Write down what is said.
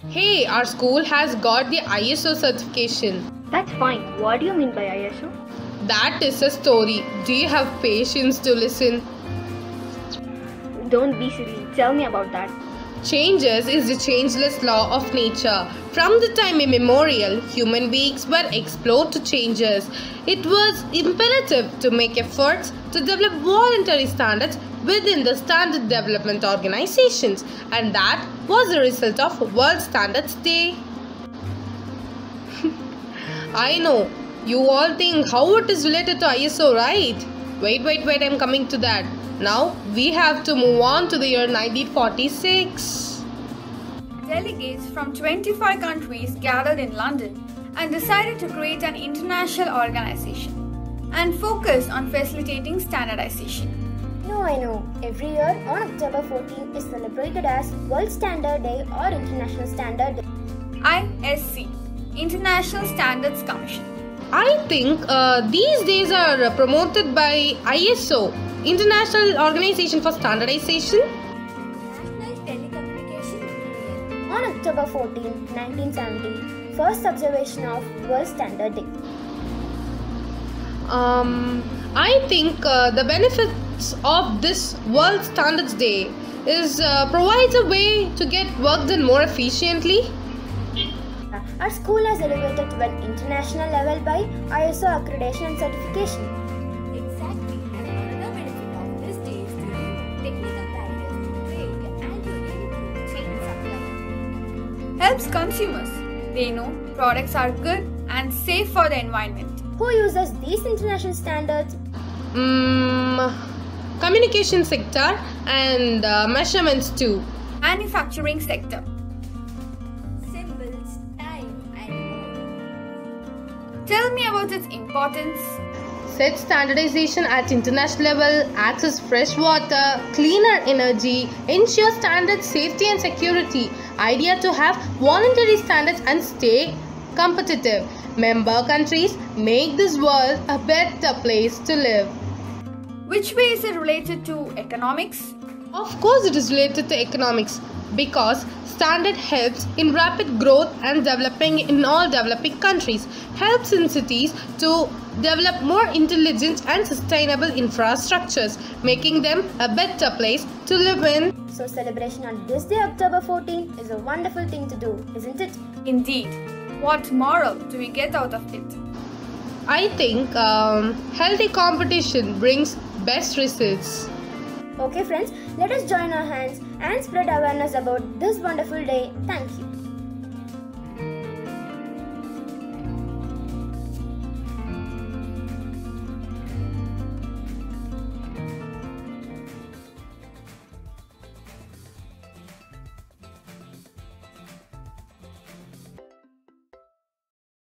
Hey, our school has got the ISO certification. That's fine. What do you mean by ISO? That is a story. Do you have patience to listen? Don't be silly. Tell me about that. Changes is the changeless law of nature. From the time immemorial, human beings were explored to changes. It was imperative to make efforts to develop voluntary standards within the standard development organizations, and that was the result of World Standards Day. I know, you all think how it is related to ISO, right? Wait, I'm coming to that. Now we have to move on to the year 1946. Delegates from 25 countries gathered in London and decided to create an international organization and focus on facilitating standardization. I know. Every year on October 14 is celebrated as World Standard Day or International Standard Day. ISC, International Standards Commission. I think these days are promoted by ISO, International Organization for Standardization. National Telecommunication Union. On October 14, 1970, first observation of World Standard Day. I think the benefits of this World Standards Day is provides a way to get work done more efficiently. Our school has elevated to an international level by ISO accreditation and certification. Exactly, and another benefit of this day is to remove technical barriers to trade and to improve chain supply. Helps consumers. They know products are good and safe for the environment. Who uses these international standards? Communication sector and measurements too. Manufacturing sector. Symbols, time, and more. Tell me about its importance. Set standardization at international level, access fresh water, cleaner energy, ensure standards, safety and security. Idea to have voluntary standards and stay competitive. Member countries make this world a better place to live. Which way is it related to economics? Of course it is related to economics because standard helps in rapid growth and developing in all developing countries, helps in cities to develop more intelligent and sustainable infrastructures, making them a better place to live in. So celebration on this day, October 14, is a wonderful thing to do, isn't it? Indeed. What moral do we get out of it? I think healthy competition brings best results. Okay friends, let us join our hands and spread awareness about this wonderful day. Thank you.